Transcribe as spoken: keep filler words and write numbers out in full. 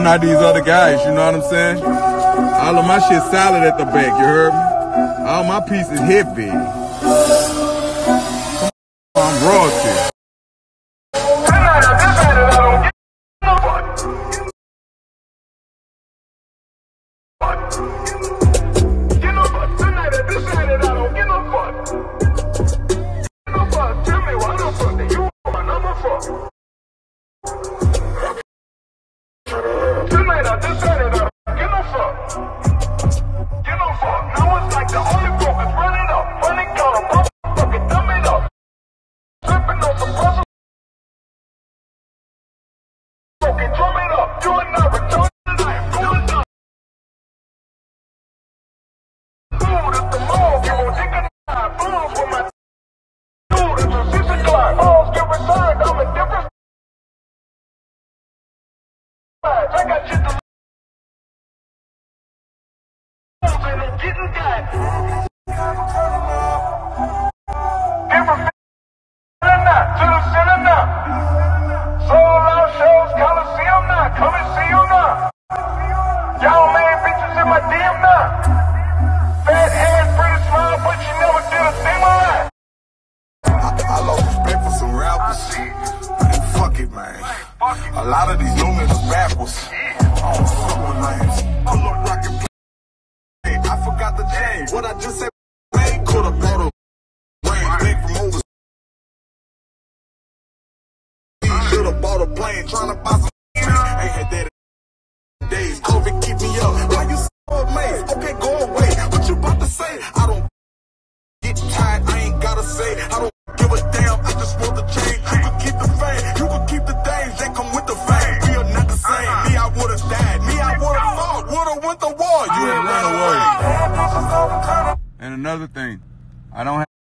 I'm not these other guys, you know what I'm saying? All of my shit solid at the back, you heard me? All my pieces heavy. I'm royalty. Tonight I decided I don't give no fuck. Give no fuck. Now it's like the only brokers running up. Money counter, motherfucking dumb it up. Slipping on some puzzle. Fucking drum it up. You and I return tonight. Going down. Food at the mall. Give on dick and eye. Balls for my dude. It's a six o'clock. Balls get resigned. I'm a different. I got shit to and I'm getting that. Different now, to the center now. Sold out shows, Coliseum now. Come and see you now. Y'all man bitches in my D M now. Fat ass, pretty smile, but you never did a thing right. I, I lost respect for some rappers. Man, fuck it, man. A lot of these new niggas backwards. I don't fuck with lanes. Pull up rockin'. I forgot the change. What I just said, man, could have brought a range back from overseas. Should have bought a plane, trying to buy some. Ain't had that days. COVID keep me up. Why you so amazed? Okay, go away. What you about to say? I don't get tired. I ain't gotta say. I don't give a damn. I just want the change. You can keep the fame. You can keep the things that come with the fame. We are not the same. Me, I would've died. Me, I would've fought. Would've went the war. You ain't run away. And another thing, I don't have